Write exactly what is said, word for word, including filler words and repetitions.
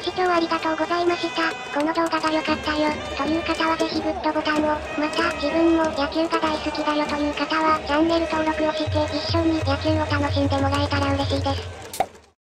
視聴ありがとうございました。この動画が良かったよ、という方はぜひグッドボタンを、また自分も野球が大好きだよという方はチャンネル登録をして一緒に野球を楽しんでもらえたら嬉しいです。